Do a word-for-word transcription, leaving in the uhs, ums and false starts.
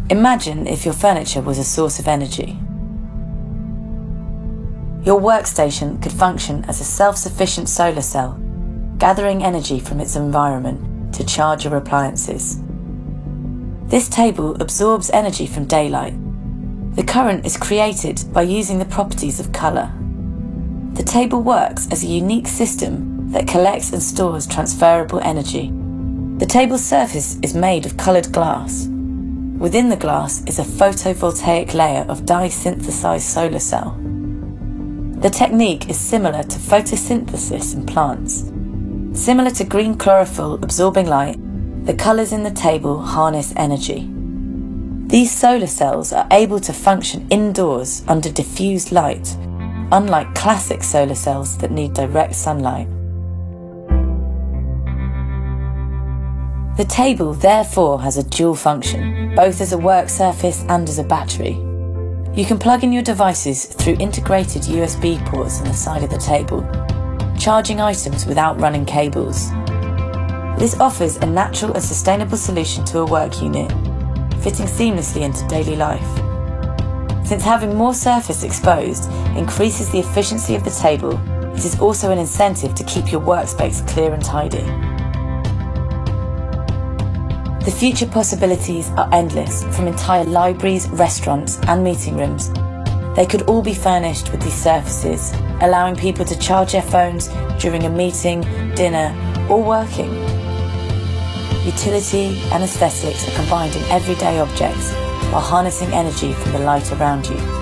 Imagine if your furniture was a source of energy. Your workstation could function as a self-sufficient solar cell, gathering energy from its environment to charge your appliances. This table absorbs energy from daylight. The current is created by using the properties of colour. The table works as a unique system that collects and stores transferable energy. The table's surface is made of coloured glass. Within the glass is a photovoltaic layer of dye-synthesized solar cell. The technique is similar to photosynthesis in plants. Similar to green chlorophyll absorbing light, the colours in the table harness energy. These solar cells are able to function indoors under diffused light, unlike classic solar cells that need direct sunlight. The table therefore has a dual function, both as a work surface and as a battery. You can plug in your devices through integrated U S B ports on the side of the table, charging items without running cables. This offers a natural and sustainable solution to a work unit, fitting seamlessly into daily life. Since having more surface exposed increases the efficiency of the table, it is also an incentive to keep your workspace clear and tidy. The future possibilities are endless, from entire libraries, restaurants and meeting rooms. They could all be furnished with these surfaces, allowing people to charge their phones during a meeting, dinner or working. Utility and aesthetics are combined in everyday objects while harnessing energy from the light around you.